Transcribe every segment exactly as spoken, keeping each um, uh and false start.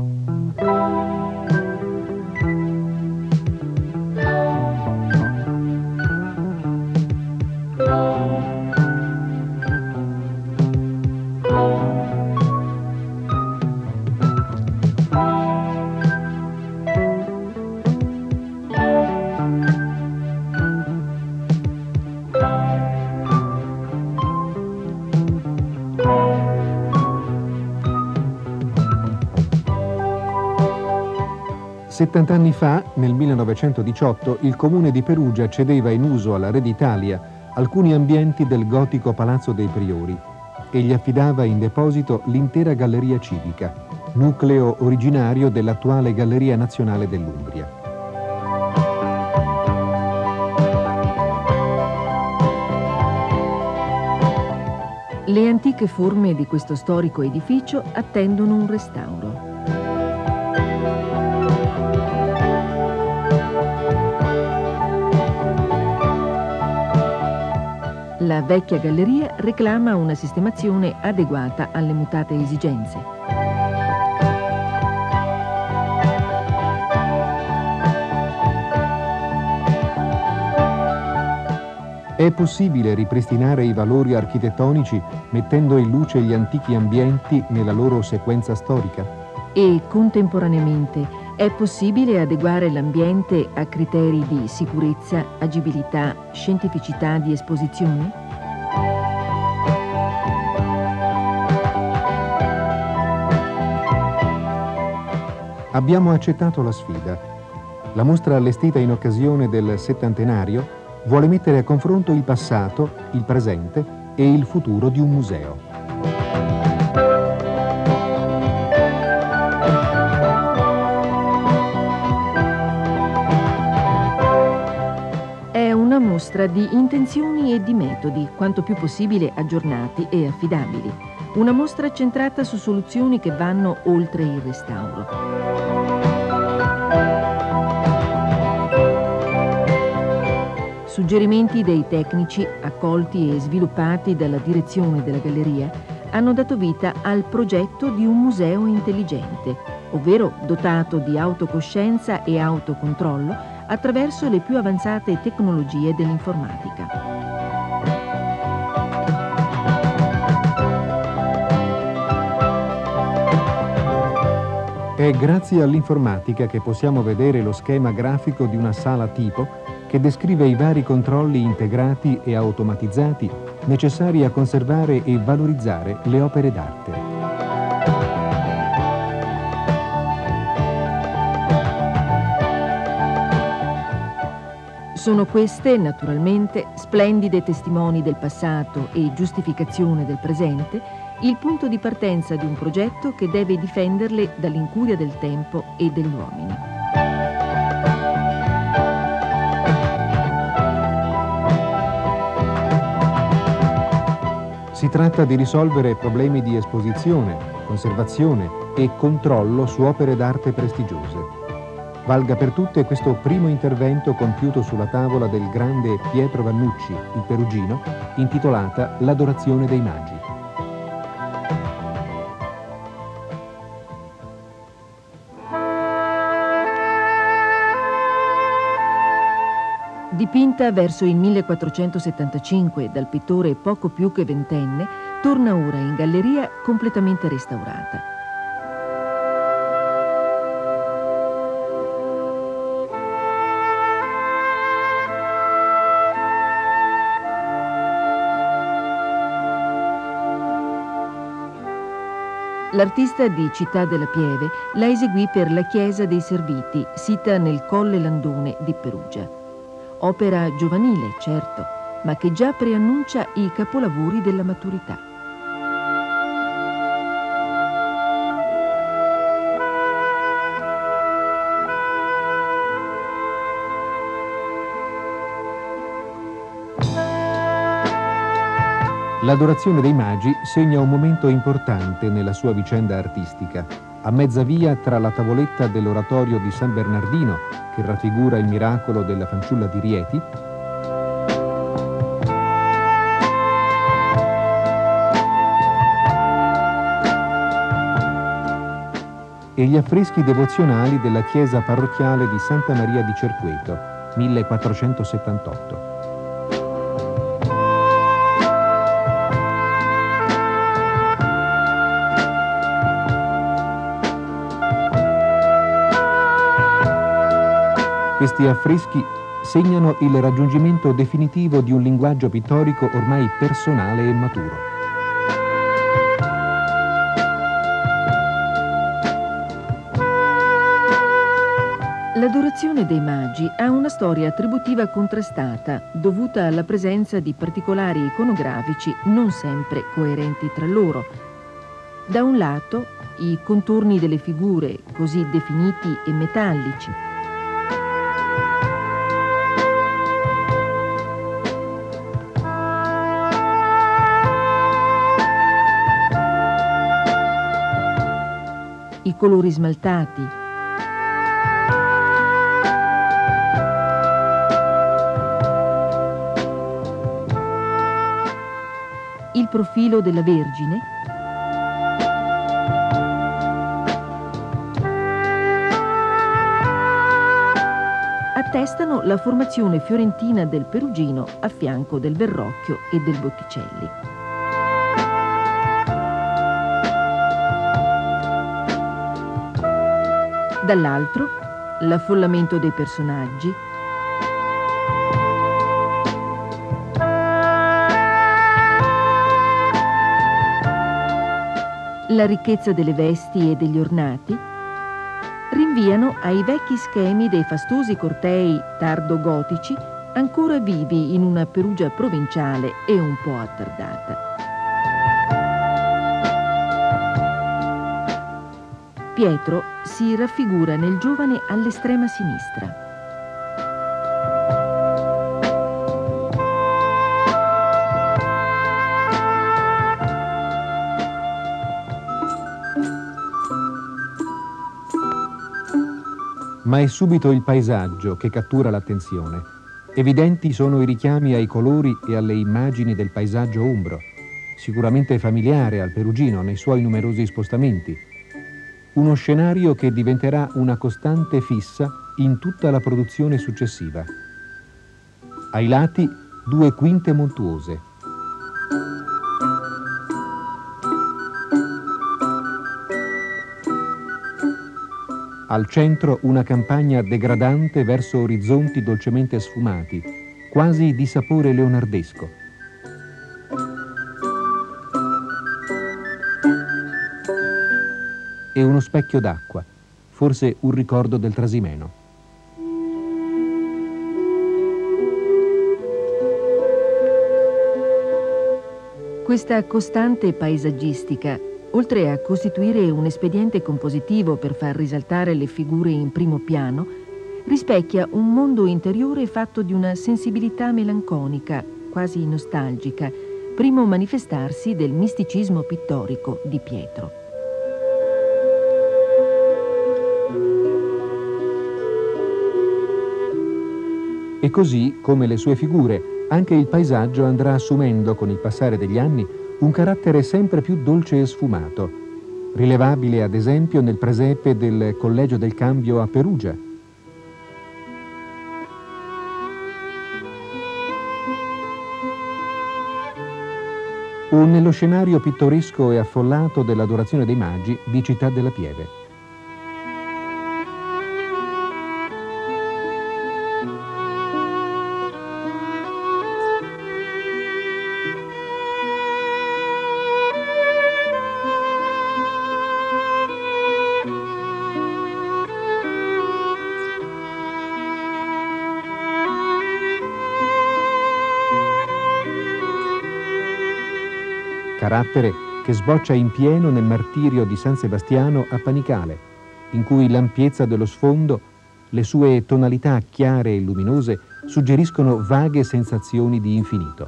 Settant'anni fa, nel millenovecentodiciotto, il comune di Perugia cedeva in uso alla Re d'Italia alcuni ambienti del gotico Palazzo dei Priori e gli affidava in deposito l'intera galleria civica, nucleo originario dell'attuale Galleria Nazionale dell'Umbria. Le antiche forme di questo storico edificio attendono un restauro. La vecchia galleria reclama una sistemazione adeguata alle mutate esigenze. È possibile ripristinare i valori architettonici mettendo in luce gli antichi ambienti nella loro sequenza storica? E contemporaneamente è possibile adeguare l'ambiente a criteri di sicurezza, agibilità, scientificità di esposizione? Abbiamo accettato la sfida. La mostra allestita in occasione del settantenario vuole mettere a confronto il passato, il presente e il futuro di un museo. È una mostra di intenzioni e di metodi, quanto più possibile aggiornati e affidabili. Una mostra centrata su soluzioni che vanno oltre il restauro. Suggerimenti dei tecnici, accolti e sviluppati dalla direzione della galleria, hanno dato vita al progetto di un museo intelligente, ovvero dotato di autocoscienza e autocontrollo attraverso le più avanzate tecnologie dell'informatica. È grazie all'informatica che possiamo vedere lo schema grafico di una sala tipo che descrive i vari controlli integrati e automatizzati necessari a conservare e valorizzare le opere d'arte. Sono queste, naturalmente, splendide testimoni del passato e giustificazione del presente, il punto di partenza di un progetto che deve difenderle dall'incuria del tempo e degli uomini. Si tratta di risolvere problemi di esposizione, conservazione e controllo su opere d'arte prestigiose. Valga per tutte questo primo intervento compiuto sulla tavola del grande Pietro Vannucci, il perugino, intitolata L'adorazione dei magi. Dipinta verso il millequattrocentosettantacinque dal pittore poco più che ventenne, torna ora in galleria completamente restaurata. L'artista di Città della Pieve la eseguì per la Chiesa dei Serviti, sita nel Colle Landone di Perugia. Opera giovanile, certo, ma che già preannuncia i capolavori della maturità. L'adorazione dei magi segna un momento importante nella sua vicenda artistica, a mezza via tra la tavoletta dell'oratorio di San Bernardino, che raffigura il miracolo della fanciulla di Rieti, e gli affreschi devozionali della chiesa parrocchiale di Santa Maria di Cerqueto, millequattrocentosettantotto. Questi affreschi segnano il raggiungimento definitivo di un linguaggio pittorico ormai personale e maturo. L'adorazione dei magi ha una storia attributiva contrastata, dovuta alla presenza di particolari iconografici non sempre coerenti tra loro. Da un lato, i contorni delle figure, così definiti e metallici, i colori smaltati, il profilo della Vergine, attestano la formazione fiorentina del Perugino a fianco del Verrocchio e del Botticelli. Dall'altro, l'affollamento dei personaggi, la ricchezza delle vesti e degli ornati rinviano ai vecchi schemi dei fastosi cortei tardo-gotici ancora vivi in una Perugia provinciale e un po' attardata. Pietro si raffigura nel giovane all'estrema sinistra. Ma è subito il paesaggio che cattura l'attenzione. Evidenti sono i richiami ai colori e alle immagini del paesaggio umbro, sicuramente familiare al Perugino nei suoi numerosi spostamenti. Uno scenario che diventerà una costante fissa in tutta la produzione successiva. Ai lati due quinte montuose. Al centro una campagna degradante verso orizzonti dolcemente sfumati, quasi di sapore leonardesco. E uno specchio d'acqua, forse un ricordo del Trasimeno. Questa costante paesaggistica, oltre a costituire un espediente compositivo per far risaltare le figure in primo piano, rispecchia un mondo interiore fatto di una sensibilità melanconica, quasi nostalgica, primo manifestarsi del misticismo pittorico di Pietro. E così, come le sue figure, anche il paesaggio andrà assumendo con il passare degli anni un carattere sempre più dolce e sfumato, rilevabile ad esempio nel presepe del Collegio del Cambio a Perugia. O nello scenario pittoresco e affollato dell'Adorazione dei Magi di Città della Pieve. Carattere che sboccia in pieno nel martirio di San Sebastiano a Panicale, in cui l'ampiezza dello sfondo, le sue tonalità chiare e luminose suggeriscono vaghe sensazioni di infinito.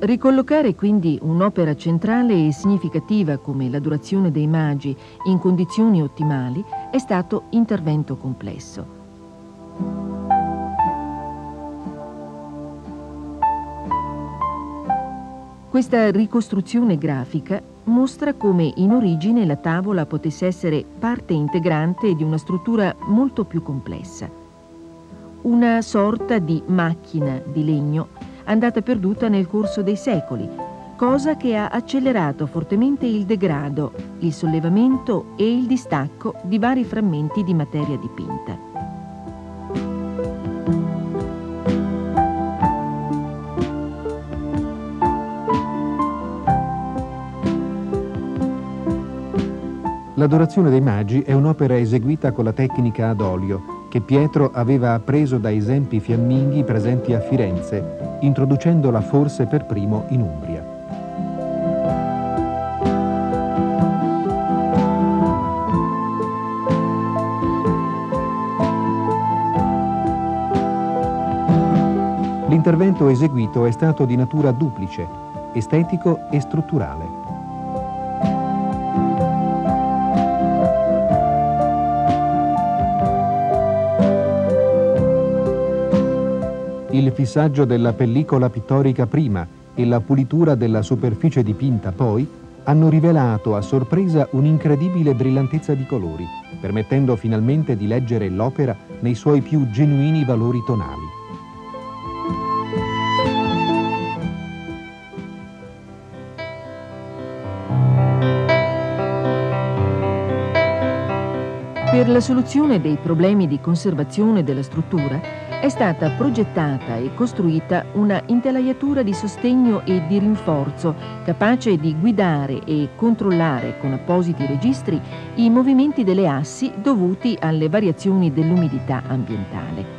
Ricollocare quindi un'opera centrale e significativa come l'Adorazione dei Magi in condizioni ottimali è stato intervento complesso. Questa ricostruzione grafica mostra come in origine la tavola potesse essere parte integrante di una struttura molto più complessa. Una sorta di macchina di legno andata perduta nel corso dei secoli, cosa che ha accelerato fortemente il degrado, il sollevamento e il distacco di vari frammenti di materia dipinta. L'Adorazione dei Magi è un'opera eseguita con la tecnica ad olio che Pietro aveva appreso da esempi fiamminghi presenti a Firenze, introducendola forse per primo in Umbria. L'intervento eseguito è stato di natura duplice, estetico e strutturale. Il fissaggio della pellicola pittorica prima e la pulitura della superficie dipinta poi hanno rivelato a sorpresa un'incredibile brillantezza di colori, permettendo finalmente di leggere l'opera nei suoi più genuini valori tonali. Per la soluzione dei problemi di conservazione della struttura è stata progettata e costruita una intelaiatura di sostegno e di rinforzo capace di guidare e controllare con appositi registri i movimenti delle assi dovuti alle variazioni dell'umidità ambientale.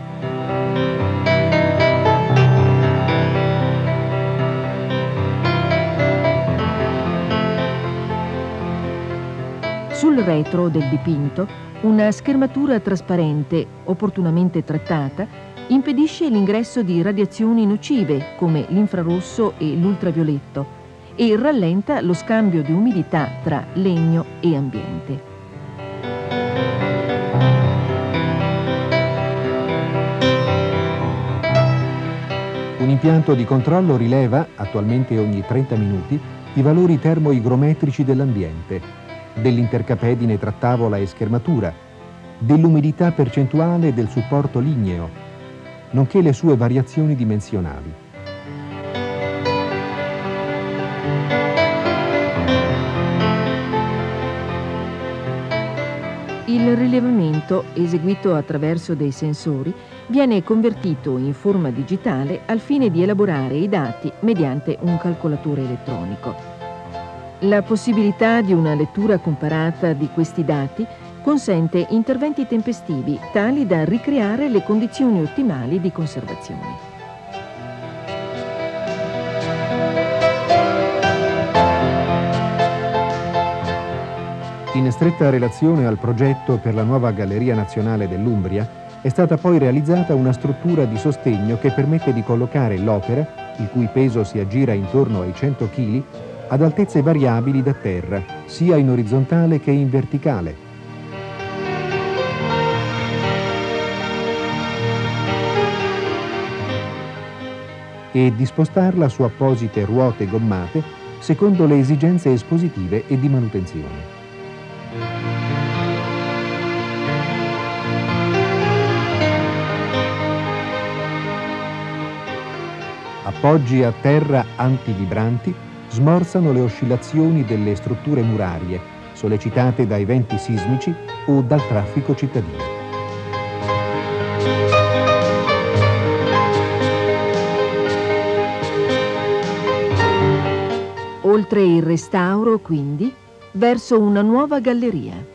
Sul retro del dipinto, una schermatura trasparente, opportunamente trattata, impedisce l'ingresso di radiazioni nocive come l'infrarosso e l'ultravioletto e rallenta lo scambio di umidità tra legno e ambiente. Un impianto di controllo rileva, attualmente ogni trenta minuti, i valori termoigrometrici dell'ambiente, dell'intercapedine tra tavola e schermatura, dell'umidità percentuale del supporto ligneo, nonché le sue variazioni dimensionali. Il rilevamento, eseguito attraverso dei sensori, viene convertito in forma digitale al fine di elaborare i dati mediante un calcolatore elettronico. La possibilità di una lettura comparata di questi dati consente interventi tempestivi tali da ricreare le condizioni ottimali di conservazione. In stretta relazione al progetto per la nuova Galleria Nazionale dell'Umbria è stata poi realizzata una struttura di sostegno che permette di collocare l'opera, il cui peso si aggira intorno ai cento chili, ad altezze variabili da terra, sia in orizzontale che in verticale. E di spostarla su apposite ruote gommate secondo le esigenze espositive e di manutenzione. Appoggi a terra antivibranti smorzano le oscillazioni delle strutture murarie, sollecitate dai venti sismici o dal traffico cittadino. Oltre il restauro, quindi, verso una nuova galleria.